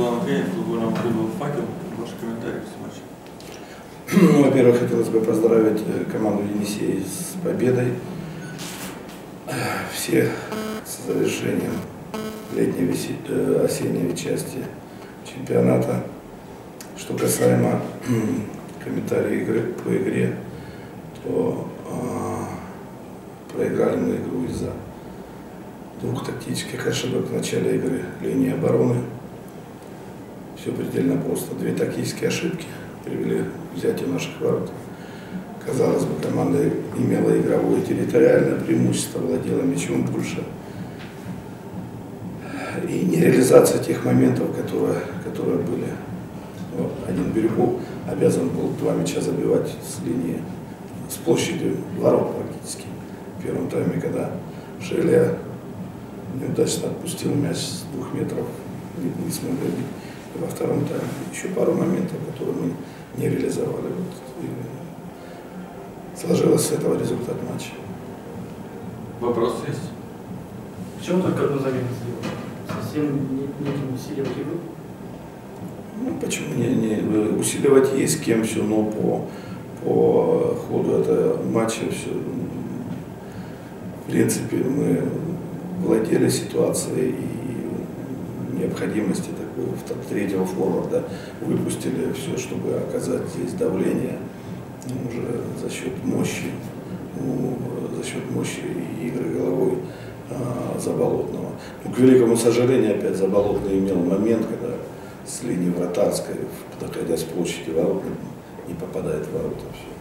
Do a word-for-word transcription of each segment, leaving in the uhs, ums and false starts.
главный тренер футбольного клуба «Факел». Ваши комментарии к матчу. Ну, во-первых, хотелось бы поздравить команду Енисей с победой. Все с завершением летней осенней части чемпионата. Что касаемо комментариев игры, по игре, то э, проиграли мы игру из-за двух тактических ошибок в начале игры линии обороны. Все предельно просто. Две тактические ошибки привели к взятию наших ворот. Казалось бы, команда имела игровое территориальное преимущество, владела мячом больше. И нереализация тех моментов, которые, которые были. Вот, один Бирюков обязан был два мяча забивать с линии, с площади ворот практически. В первом тайме, когда Шелия неудачно отпустил мяч с двух метров, не, не смог забить. И во втором тайме еще пару моментов, которые мы не реализовали. Вот, и сложилось с этого результат матча. Вопрос есть? Почему только одну замену сделали? Совсем не, не усиливать игру? Ну, почему не, не усиливать есть с кем все, но по, по ходу этого матча все, в принципе, мы владели ситуацией и необходимости такой третьего форварда выпустили все, чтобы оказать здесь давление уже за счет мощи, ну, за счет мощи и игры головой а, Заболотного. Ну, к великому сожалению, опять Заболотный имел момент, когда с линии вратарской, доходя с площади ворот, не попадает в ворота. Все.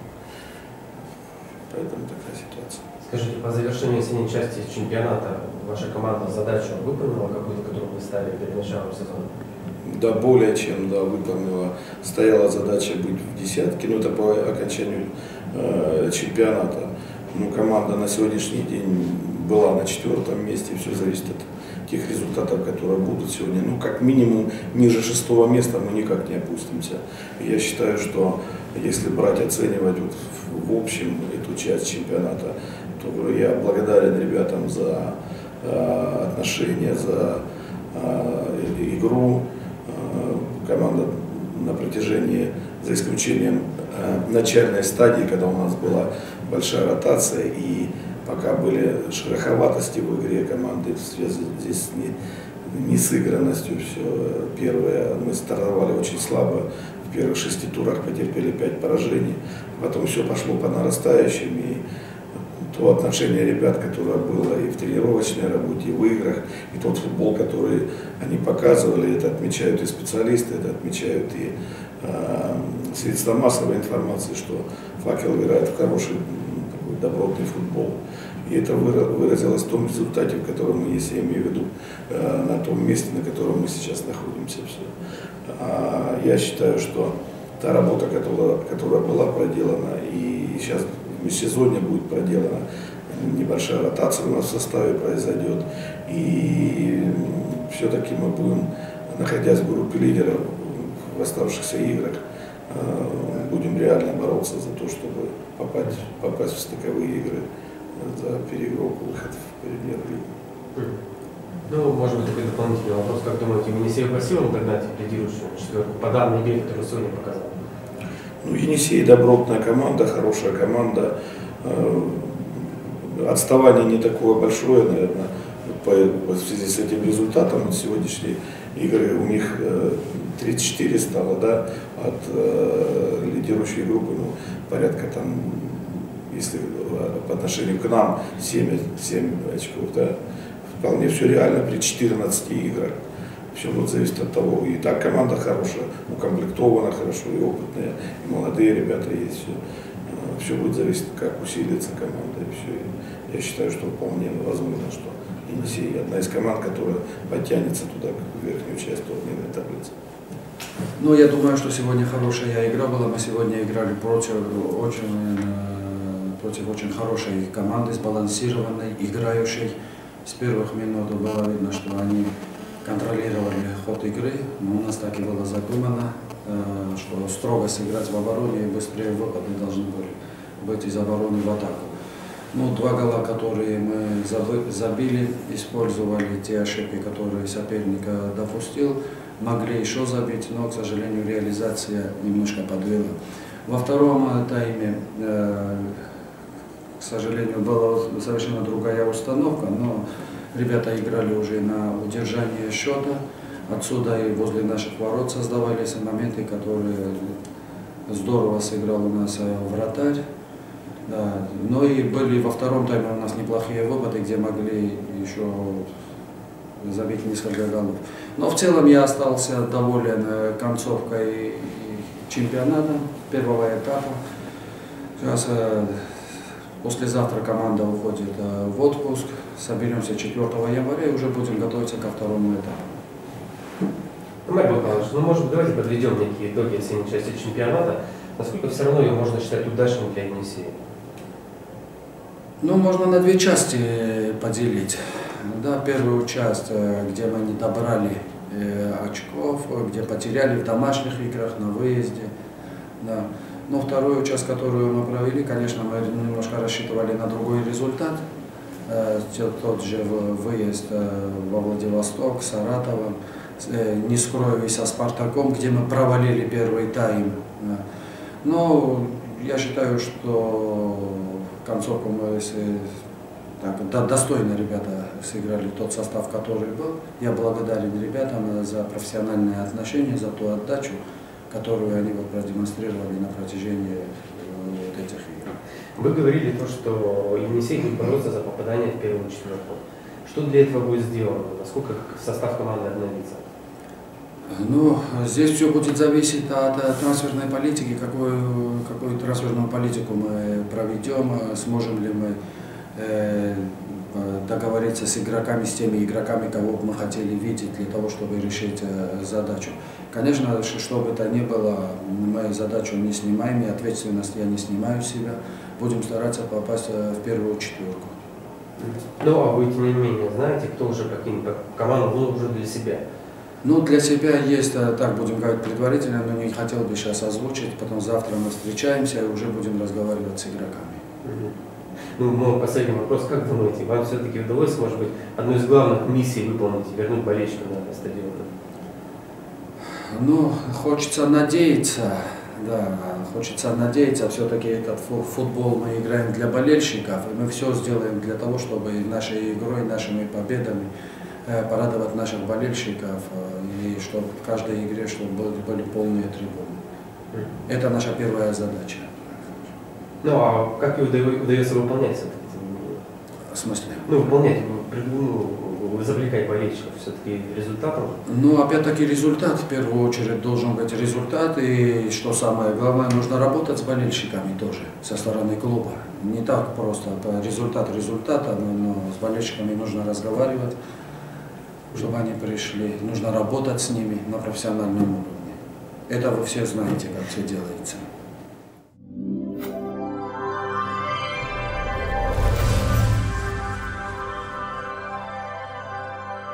Поэтому такая ситуация. Скажите, по завершении осенней части чемпионата ваша команда задачу выполнила какую-то, которую вы ставили перед началом сезона? Да, более чем, да, выполнила. Стояла задача быть в десятке, ну это по окончанию э, чемпионата. Ну, команда на сегодняшний день была на четвертом месте, все зависит от тех результатов, которые будут сегодня. Ну, как минимум, ниже шестого места мы никак не опустимся. Я считаю, что если брать, оценивать вот в, в общем эту часть чемпионата, то я благодарен ребятам за э, отношения, за э, игру. Э, команда на протяжении, за исключением э, начальной стадии, когда у нас была большая ротация и пока были шероховатости в игре команды, в связи здесь с не, несыгранностью все. Первое, мы стартовали очень слабо, в первых шести турах потерпели пять поражений, потом все пошло по нарастающим, и то отношение ребят, которое было и в тренировочной работе, и в играх, и тот футбол, который они показывали, это отмечают и специалисты, это отмечают и э, средства массовой информации, что «Факел» играет в хороший, такой добротный футбол. И это выразилось в том результате, в котором мы, если я имею в виду, э, на том месте, на котором мы сейчас находимся. Все. А я считаю, что та работа, которая, которая была проделана, и сейчас в межсезонье будет проделана, небольшая ротация у нас в составе произойдет, и все-таки мы будем, находясь в группе лидеров в оставшихся играх, будем реально бороться за то, чтобы попасть, попасть в стыковые игры за переигровку, выход в премьер-лигу. Ну, может быть, такой дополнительный вопрос. Как думаете, Енисей по силам догнать лидирующую четверку по данной игре, которую сегодня показал? Ну, Енисей добротная команда, хорошая команда. Отставание не такое большое, наверное, по, в связи с этим результатом от сегодняшней игры. У них тридцать четыре стало, да, от э, лидирующей группы, ну, порядка там, если по отношению к нам семь, семь очков, да, вполне все реально при четырнадцати играх. Все будет зависеть от того. И так команда хорошая, укомплектована хорошо, и опытные, и молодые ребята есть. Все, все будет зависеть, как усилится команда. И все. И я считаю, что вполне возможно, что Енисей одна из команд, которая подтянется туда, в верхнюю часть турнирной таблицы. Ну, я думаю, что сегодня хорошая игра была. Мы сегодня играли против очень, против очень хорошей команды, сбалансированной, играющей. С первых минут было видно, что они контролировали ход игры, но у нас так и было задумано, что строго сыграть в обороне и быстрее выходы должны были быть из обороны в атаку. Ну, два гола, которые мы забили, использовали те ошибки, которые соперник допустил. могли еще забить, но, к сожалению, реализация немножко подвела. Во втором тайме, э, к сожалению, была совершенно другая установка, но ребята играли уже на удержание счета. Отсюда и возле наших ворот создавались моменты, которые здорово сыграл у нас вратарь. Да. Но и были во втором тайме у нас неплохие выпады, где могли еще забить несколько голов. Но в целом я остался доволен концовкой чемпионата, первого этапа. Сейчас послезавтра команда уходит в отпуск. Соберемся четвёртого января и уже будем готовиться ко второму этапу. Марк Михайлович, ну может быть давайте подведем некие итоги осенней части чемпионата. Насколько все равно ее можно считать удачной для Енисея? Ну, можно на две части поделить. Да, первую часть, где мы не добрали э, очков, где потеряли в домашних играх, на выезде. Да. Но вторую часть, которую мы провели, конечно, мы немножко рассчитывали на другой результат. Э, тот же выезд э, во Владивосток, Саратовом, э, не скрою, и со Спартаком, где мы провалили первый тайм. Да. Но я считаю, что концовку мы так, да, достойно ребята сыграли тот состав, который был. Я благодарен ребятам за профессиональные отношения, за ту отдачу, которую они вот продемонстрировали на протяжении вот этих игр. Вы говорили то, что Енисей будет бороться за попадание в первую четверку. Что для этого будет сделано? Насколько состав команды обновится? Ну, здесь все будет зависеть от, от трансферной политики, какую, какую трансферную политику мы проведем, сможем ли мы э, договориться с игроками, с теми игроками, кого бы мы хотели видеть для того, чтобы решить э, задачу. Конечно, что бы это ни было, мы задачу не снимаем, и ответственность я не снимаю с себя. Будем стараться попасть в первую четверку. Ну, а вы, тем не менее, знаете, кто уже покинет команду, ну, уже для себя? Ну, для себя есть, так будем говорить предварительно, но не хотел бы сейчас озвучить, потом завтра мы встречаемся и уже будем разговаривать с игроками. Ну, мой последний вопрос, как думаете, вам все-таки удалось, может быть, одну из главных миссий выполнить, вернуть болельщиков на стадион? Ну, хочется надеяться, да, хочется надеяться, все-таки этот футбол мы играем для болельщиков, и мы все сделаем для того, чтобы нашей игрой, нашими победами порадовать наших болельщиков, и чтобы в каждой игре чтобы были полные трибуны. Это наша первая задача. Ну, а как ее удается выполнять? В смысле? Ну, выполнять, ну, завлекать болельщиков все-таки результатом? Ну, опять-таки результат, в первую очередь должен быть результат, и что самое главное, нужно работать с болельщиками тоже, со стороны клуба. Не так просто, результат результата, но с болельщиками нужно разговаривать, чтобы они пришли, нужно работать с ними на профессиональном уровне. Это вы все знаете, как все делается.